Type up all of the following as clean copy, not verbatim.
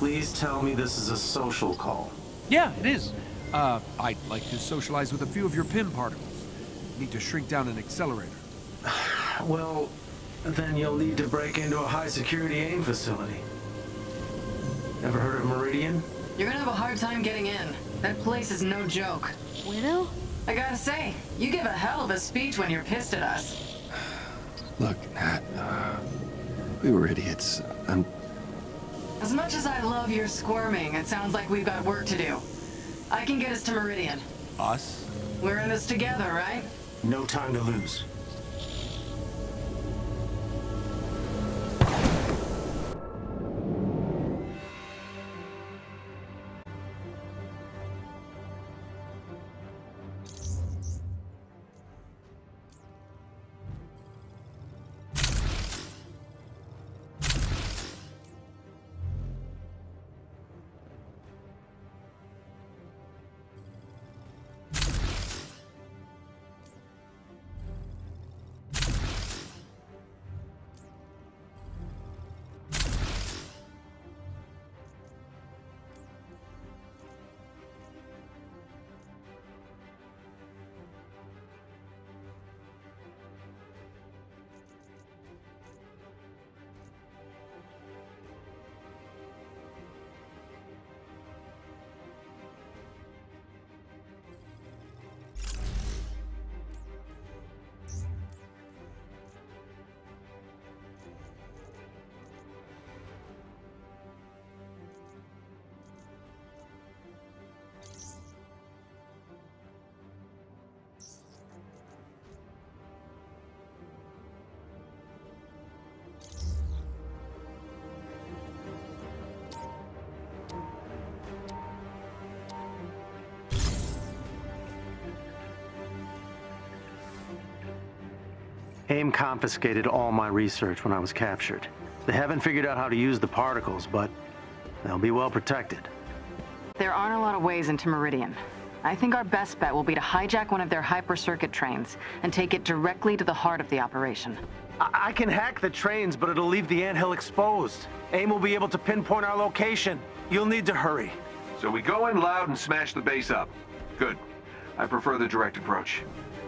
Please tell me this is a social call. Yeah, it is. I'd like to socialize with a few of your PIM particles. Need to shrink down an accelerator. Well, then you'll need to break into a high-security AIM facility. Ever heard of Meridian? You're gonna have a hard time getting in. That place is no joke. Widow? I gotta say, you give a hell of a speech when you're pissed at us. Look, Nat, we were idiots. As much as I love your squirming, it sounds like we've got work to do. I can get us to Meridian. Us? We're in this together, right? No time to lose. AIM confiscated all my research when I was captured. They haven't figured out how to use the particles, but they'll be well protected. There aren't a lot of ways into Meridian. I think our best bet will be to hijack one of their hyper-circuit trains and take it directly to the heart of the operation. I can hack the trains, but it'll leave the anthill exposed. AIM will be able to pinpoint our location. You'll need to hurry. So we go in loud and smash the base up. Good. I prefer the direct approach.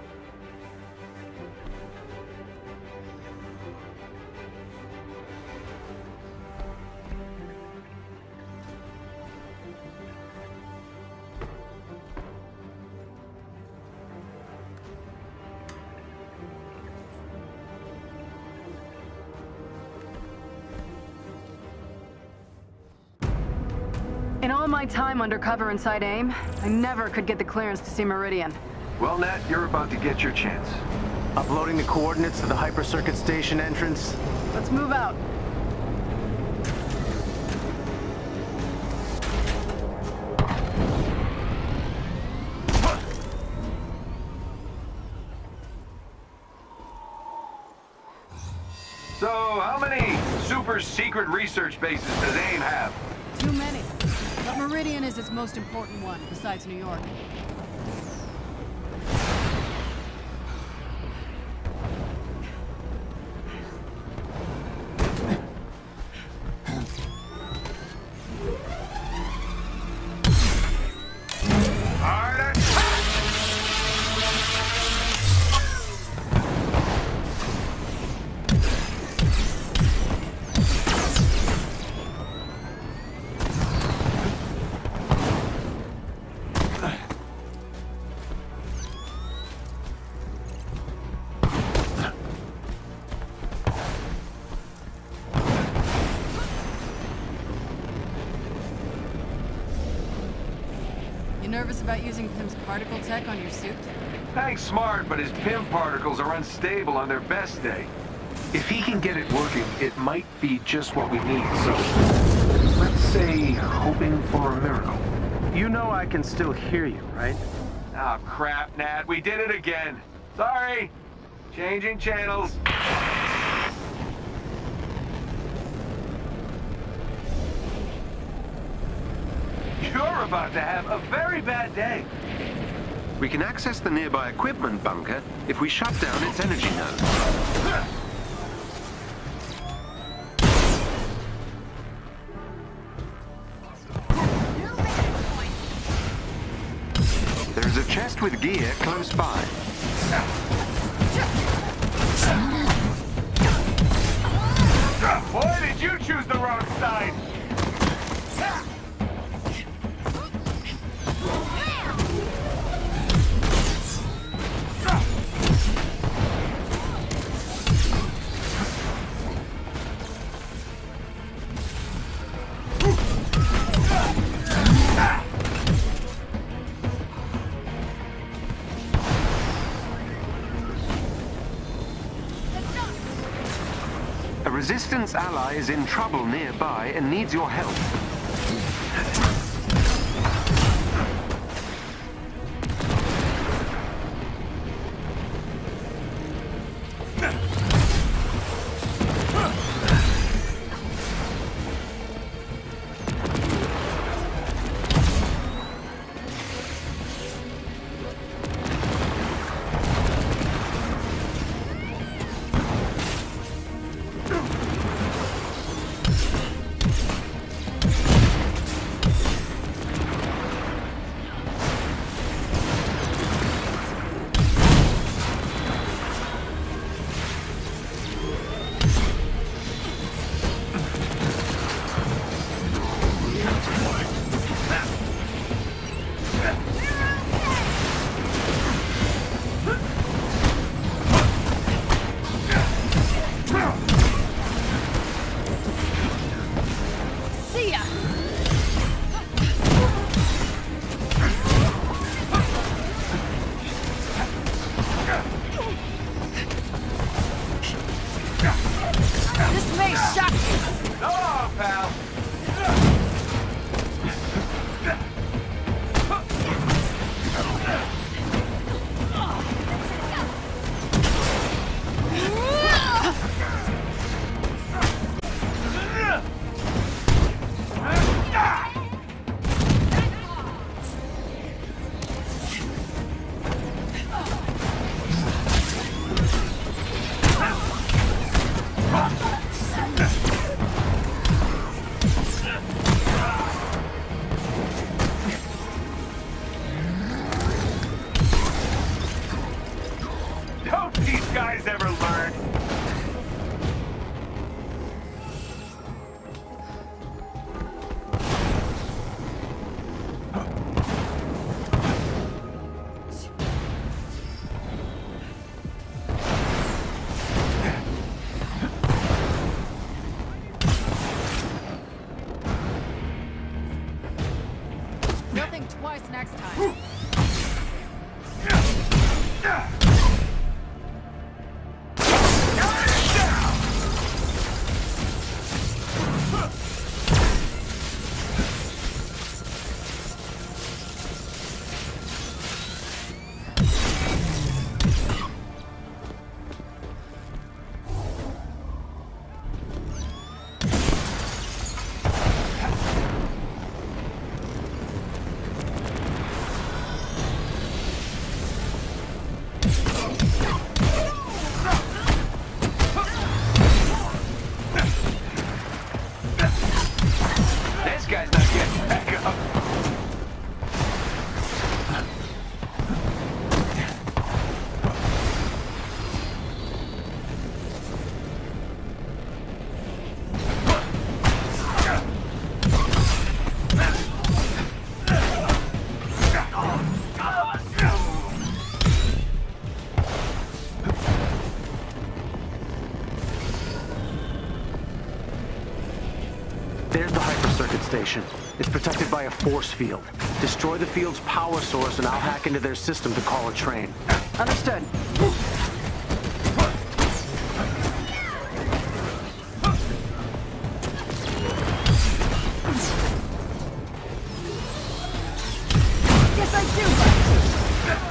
In all my time undercover inside AIM, I never could get the clearance to see Meridian. Well, Nat, you're about to get your chance. Uploading the coordinates to the hyper-circuit station entrance. Let's move out. So, how many super secret research bases does AIM have? Too many. But Meridian is its most important one, besides New York. You nervous about using Pim's particle tech on your suit? Hank's smart, but his PIM particles are unstable on their best day. If he can get it working, it might be just what we need, so let's say hoping for a miracle. You know I can still hear you, right? Ah, crap, Nat. We did it again. Sorry. Changing channels. You're about to have a very bad day. We can access the nearby equipment bunker if we shut down its energy node. There's a chest with gear close by. Boy, did you choose the wrong side! A Resistance ally is in trouble nearby and needs your help. This may shock you! So long, pal! Don't these guys ever learn? You'll think twice next time. This guy's not getting back up. There's the hyper-circuit station. It's protected by a force field. Destroy the field's power source and I'll hack into their system to call a train. Understood. Yes, I do!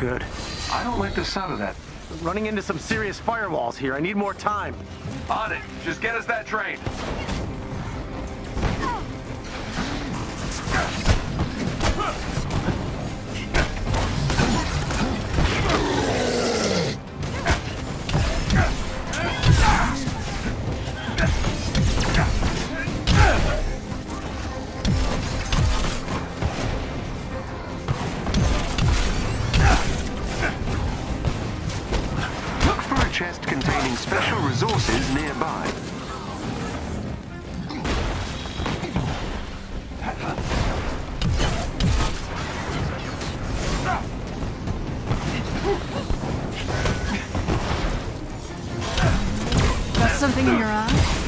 good. I don't like the sound of that. Running into some serious firewalls here. I need more time. On it. Just get us that train. Chest containing special resources nearby. Got something in your eye?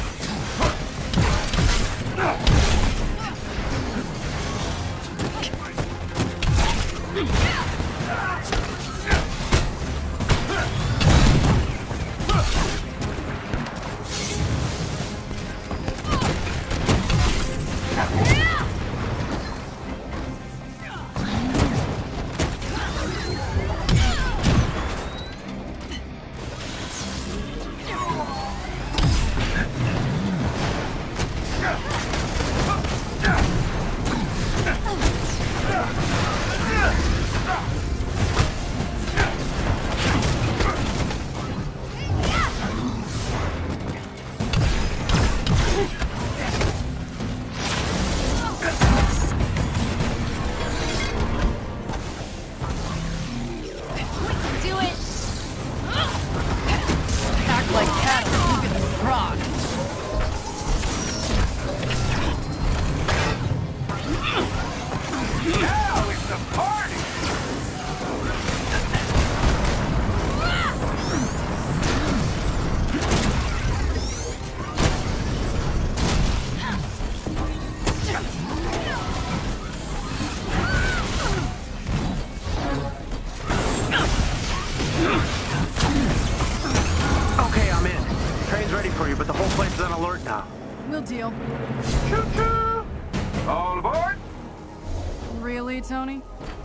We'll deal. Choo-choo! All aboard! Really, Tony?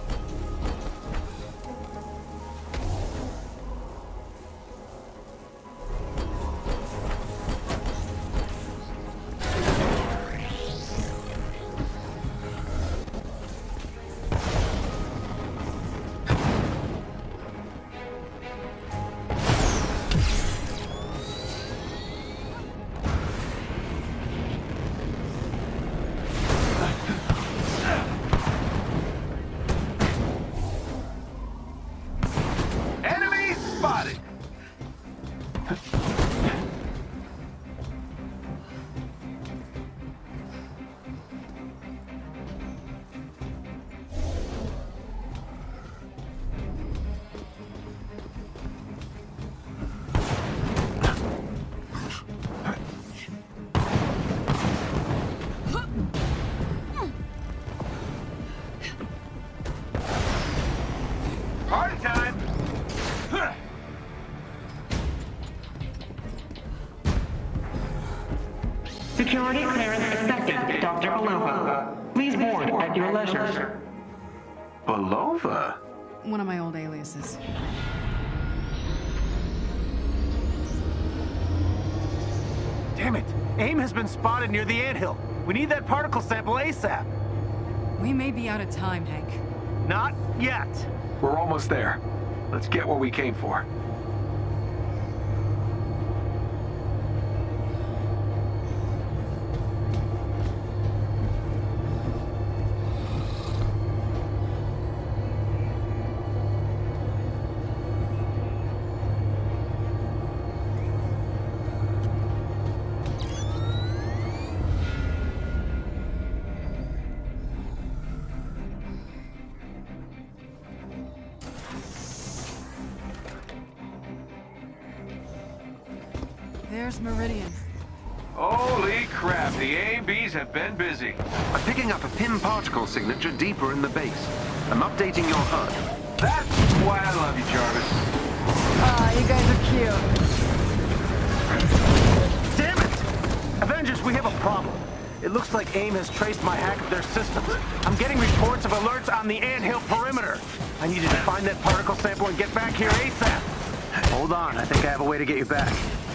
Security clearance accepted, Dr. Belova. Please board at your leisure. Belova? One of my old aliases. Damn it! AIM has been spotted near the anthill. We need that particle sample ASAP. We may be out of time, Hank. Not yet. We're almost there. Let's get what we came for. There's Meridian. Holy crap, the ABs have been busy. I'm picking up a PIM particle signature deeper in the base. I'm updating your HUD. That's why I love you, Jarvis. Ah, you guys are cute. Damn it! Avengers, we have a problem. It looks like AIM has traced my hack of their systems. I'm getting reports of alerts on the anthill perimeter. I need you to find that particle sample and get back here ASAP. Hold on, I think I have a way to get you back.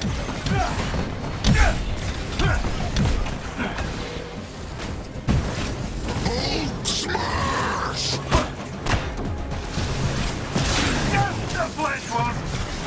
Smash! The flesh won't.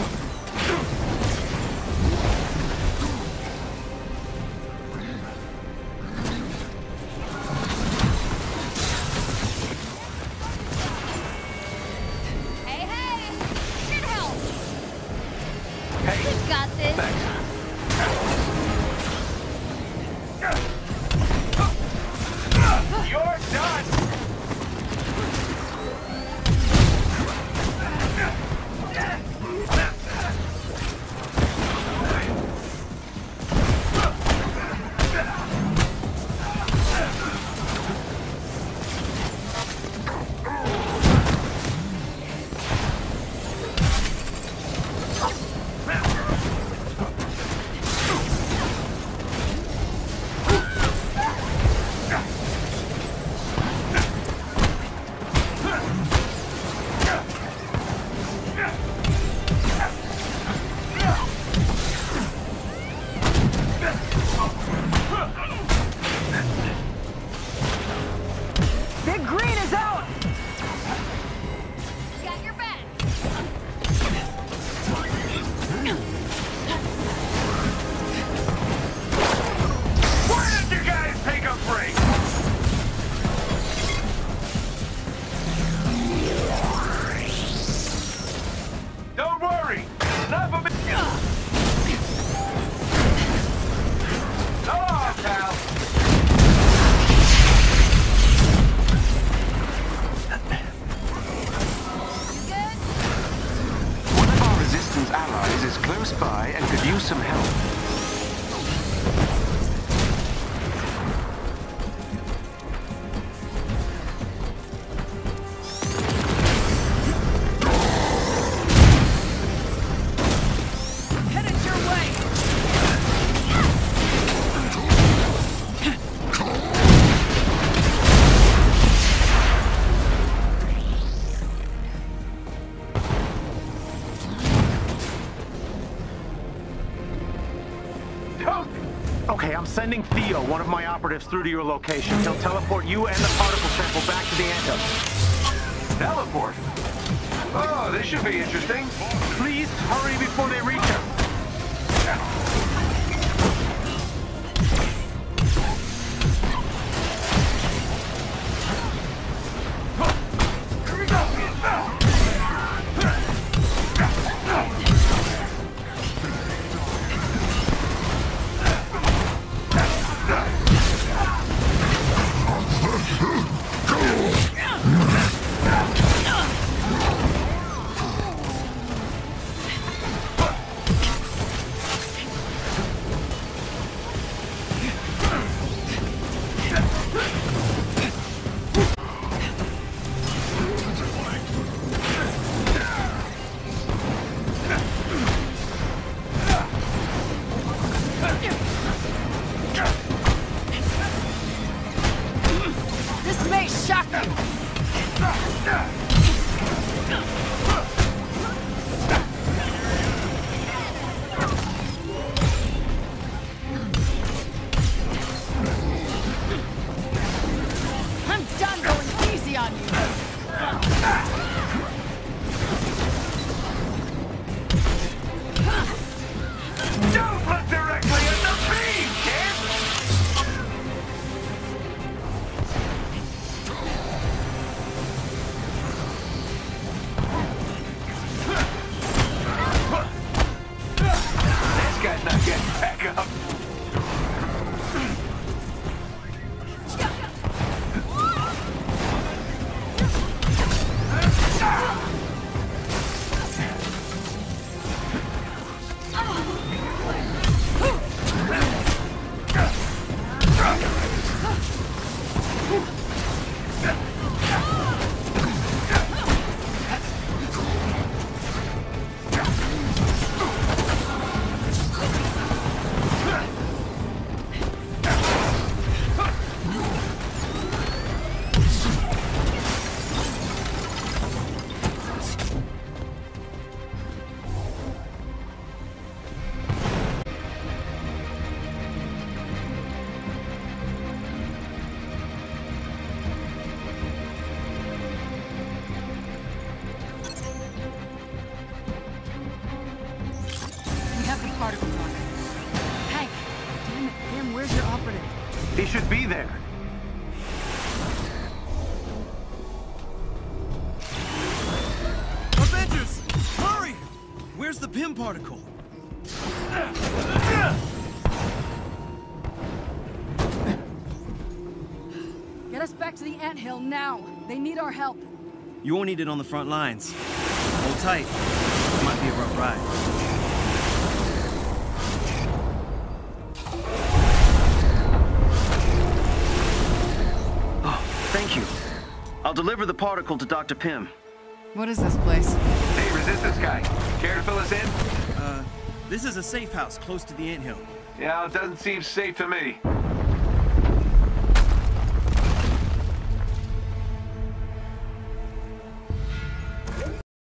Some help. Okay, I'm sending Theo, one of my operatives, through to your location. He'll teleport you and the particle sample back to the anthill. Teleport? Oh, this should be interesting. Please hurry before they reach us. the Pym particle. Get us back to the anthill now. They need our help. You won't need it on the front lines. Hold tight. It might be a rough ride. Oh, thank you. I'll deliver the particle to Dr. Pym. What is this place? Hey, Resistance guy. Care to fill us in? This is a safe house close to the anthill. Yeah, it doesn't seem safe to me.